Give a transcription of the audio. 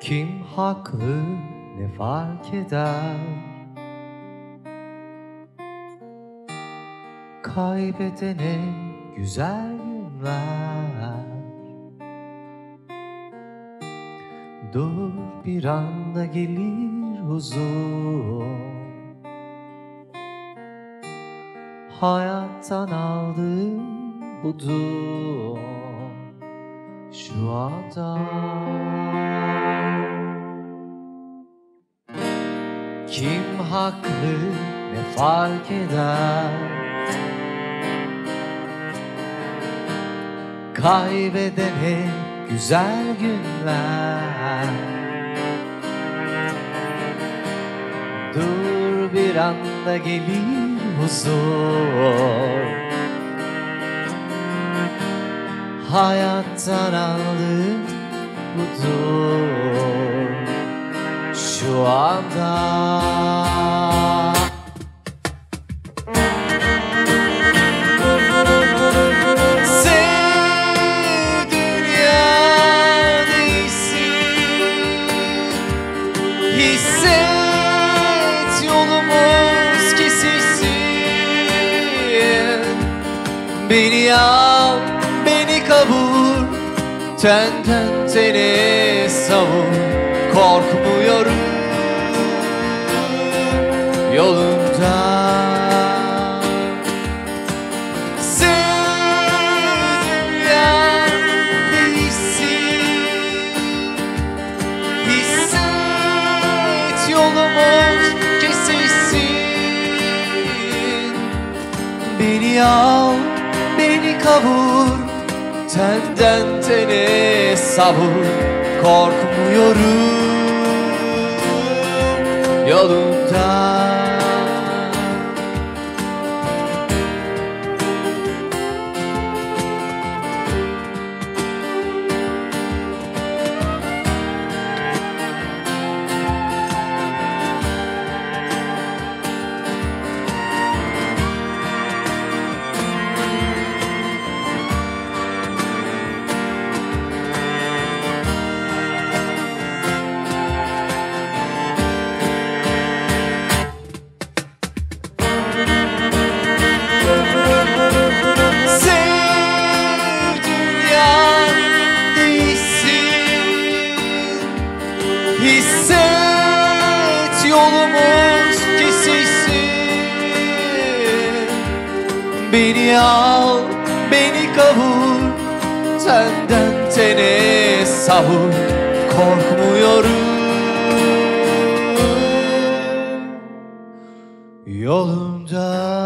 Kim haklı ne fark eder? Kaybedene güzel günler. Dur bir anda gelir huzur. Hayattan aldığım budur şu anda. Kim haklı ne fark eder? Kaybedene güzel günler. Dur bir anda gelir huzur. Hayattan aldığım budur şu anda. Sev dünya değilsin, hisset yolumuz kesişsin. Beni al, beni kavur, tenden tene savur. Korkmuyorum yolunda. Sev dünya değilsin, hisset yolumuz kesişsin. Beni al, beni kavur, tenden tene savur. Korkmuyorum yolunda. Hisset yolumuz kesişsin. Beni al, beni kavur, tenden tene savur. Korkmuyorum yolunda.